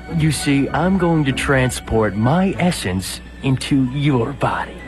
You see, I'm going to transport my essence into your body.